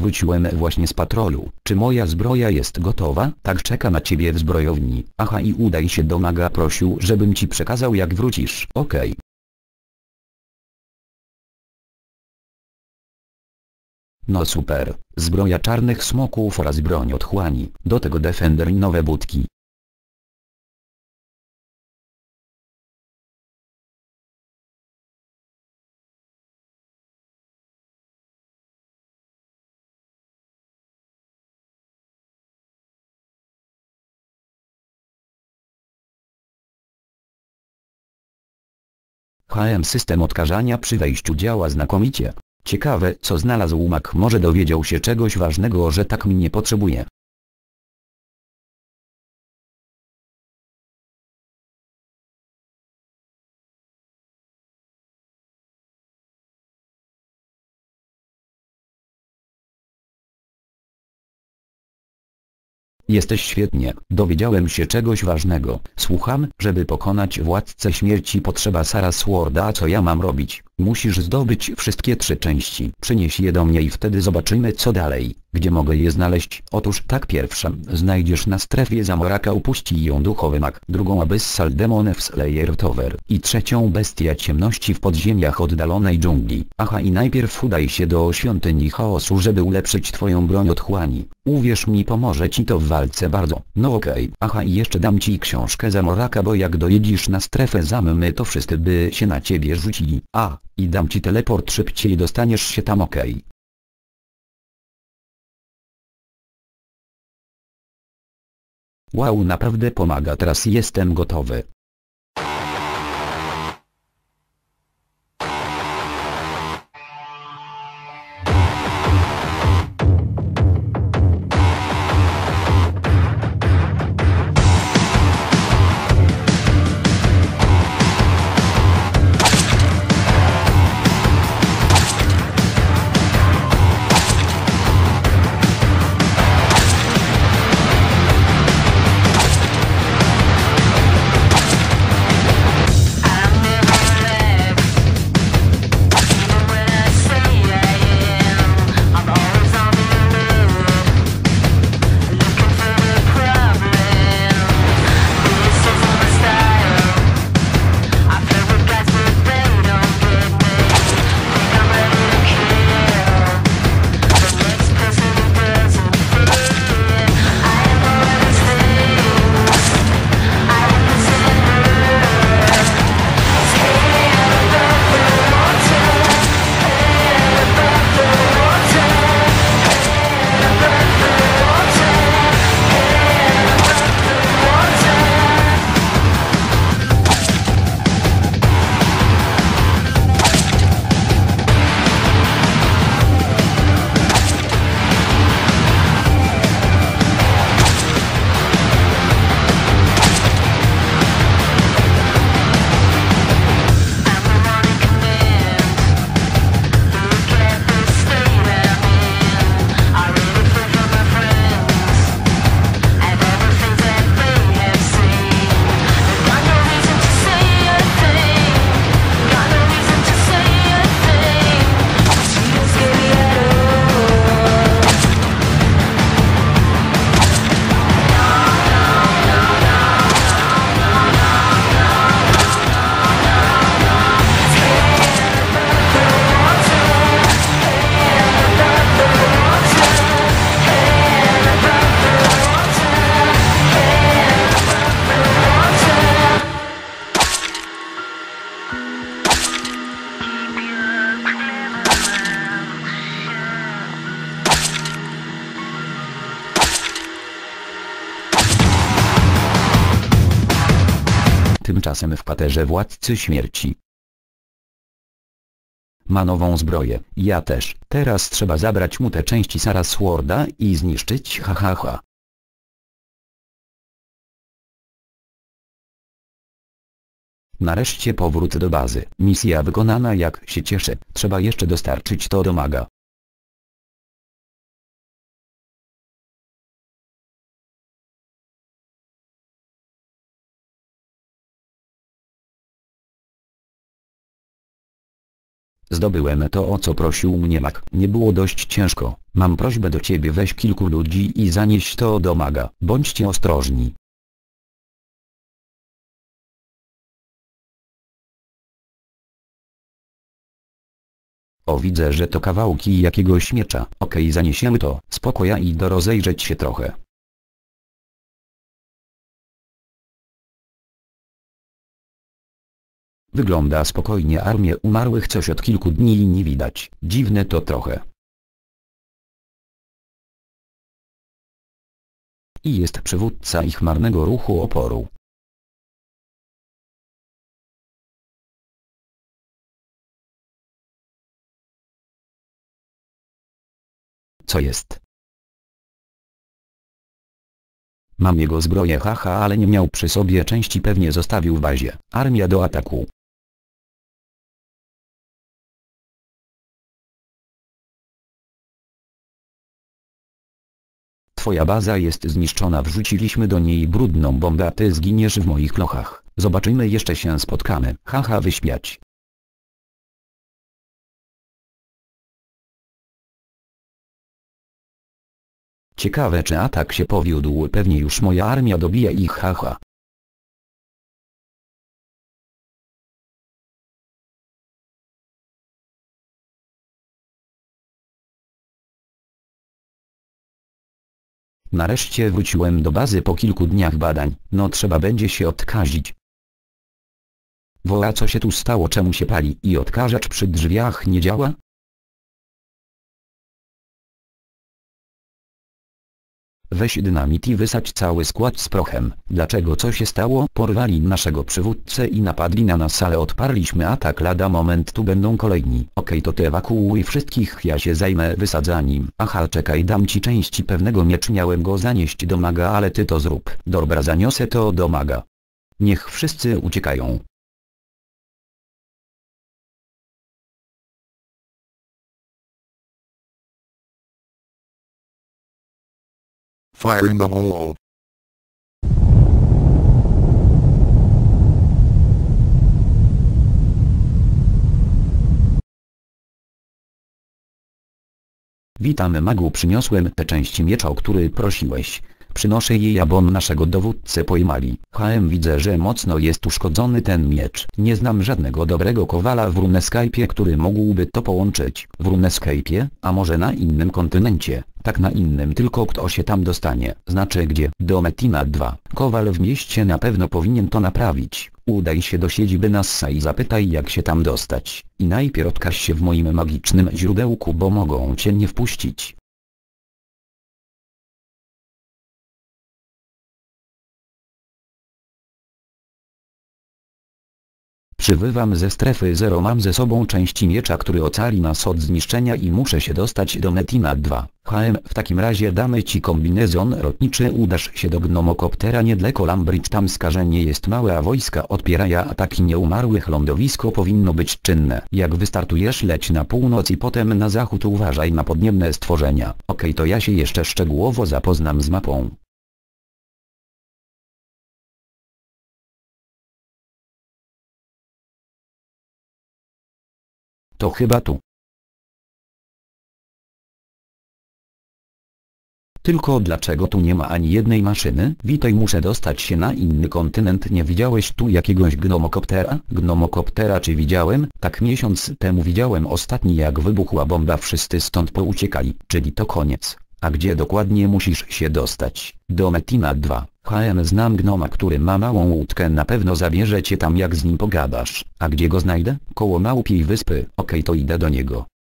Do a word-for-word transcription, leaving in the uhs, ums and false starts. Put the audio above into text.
wróciłem właśnie z patrolu. Czy moja zbroja jest gotowa? Tak, czeka na ciebie w zbrojowni. Aha, i udaj się do maga, prosił, żebym ci przekazał jak wrócisz. Okej. Okay. No super, zbroja czarnych smoków oraz broń otchłani, do tego defender i nowe budki. H M system odkażania przy wejściu działa znakomicie. Ciekawe, co znalazł mag, może dowiedział się czegoś ważnego, że tak mnie potrzebuje. Jesteś świetnie, dowiedziałem się czegoś ważnego. Słucham, żeby pokonać władcę śmierci potrzeba Sarasworda, a co ja mam robić? Musisz zdobyć wszystkie trzy części. Przynieś je do mnie i wtedy zobaczymy co dalej. Gdzie mogę je znaleźć? Otóż tak, pierwsza znajdziesz na strefie Zamoraka, upuści ją duchowy mag, drugą Abyssal Demon w Slayer Tower i trzecią bestia ciemności w podziemiach oddalonej dżungli. Aha, i najpierw udaj się do świątyni chaosu, żeby ulepszyć twoją broń otchłani. Uwierz mi, pomoże ci to w walce bardzo. No okej. Okay. Aha, i jeszcze dam ci książkę Zamoraka, bo jak dojedziesz na strefę Zammy, to wszyscy by się na ciebie rzucili. A, i dam ci teleport, szybciej dostaniesz się tam. Okej. Okay. Wow, naprawdę pomaga, teraz jestem gotowy. Tymczasem w kwaterze władcy śmierci. Ma nową zbroję, ja też. Teraz trzeba zabrać mu te części Sarasworda i zniszczyć, hahaha. Ha, ha. Nareszcie powrót do bazy. Misja wykonana, jak się cieszę. Trzeba jeszcze dostarczyć to do maga. Zdobyłem to, o co prosił mnie mag. Nie było dość ciężko. Mam prośbę do ciebie, weź kilku ludzi i zanieś to do maga. Bądźcie ostrożni. O, widzę, że to kawałki jakiegoś miecza. Okej, zaniesiemy to. Spoko, ja idę rozejrzeć się trochę. Wygląda spokojnie, armię umarłych coś od kilku dni nie widać. Dziwne to trochę. I jest przywódca ich marnego ruchu oporu. Co jest? Mam jego zbroję, haha, ale nie miał przy sobie części, pewnie zostawił w bazie. Armia do ataku. Twoja baza jest zniszczona, wrzuciliśmy do niej brudną bombę, a ty zginiesz w moich lochach. Zobaczymy, jeszcze się spotkamy. Haha, wyśmiać. Ciekawe, czy atak się powiódł, pewnie już moja armia dobija ich, haha. Nareszcie wróciłem do bazy po kilku dniach badań, no trzeba będzie się odkazić. Woła, co się tu stało, czemu się pali i odkażacz przy drzwiach nie działa? Weź dynamit i wysadź cały skład z prochem. Dlaczego, co się stało? Porwali naszego przywódcę i napadli na nas, ale odparliśmy atak, lada moment tu będą kolejni. Okej, to ty ewakuuj wszystkich, ja się zajmę wysadzaniem. Aha, czekaj, dam ci części pewnego miecz, miałem go zanieść do maga, ale ty to zrób. Dobra, zaniosę to do maga. Niech wszyscy uciekają. Fire in the hole. Witam, magu, przyniosłem te części miecza, o który prosiłeś. Przynoszę je, a bon naszego dowódcę pojmali. Hm, widzę, że mocno jest uszkodzony ten miecz. Nie znam żadnego dobrego kowala w RuneScape'ie, który mógłby to połączyć. W RuneScape'ie? A może na innym kontynencie? Tak, na innym, tylko kto się tam dostanie? Znaczy gdzie? Do Metina dwa. Kowal w mieście na pewno powinien to naprawić. Udaj się do siedziby Nassa i zapytaj, jak się tam dostać. I najpierw odkaż się w moim magicznym źródełku, bo mogą cię nie wpuścić. Przybywam ze strefy zero, mam ze sobą części miecza, który ocali nas od zniszczenia i muszę się dostać do Metina dwa. Hm, w takim razie damy ci kombinezon lotniczy, udasz się do gnomokoptera niedaleko Lambridge, tam skażenie jest małe, a wojska odpierają ataki nieumarłych, lądowisko powinno być czynne. Jak wystartujesz, leć na północ i potem na zachód, uważaj na podniebne stworzenia. Okej, to ja się jeszcze szczegółowo zapoznam z mapą. To chyba tu. Tylko dlaczego tu nie ma ani jednej maszyny? Witaj, muszę dostać się na inny kontynent. Nie widziałeś tu jakiegoś gnomokoptera? Gnomokoptera czy widziałem? Tak, miesiąc temu widziałem ostatni, jak wybuchła bomba, wszyscy stąd pouciekali. Czyli to koniec. A gdzie dokładnie musisz się dostać? Do Metina dwa. Hm, znam gnoma, który ma małą łódkę, na pewno zabierze cię tam, jak z nim pogadasz. A gdzie go znajdę? Koło Małpiej Wyspy. Okej, to idę do niego.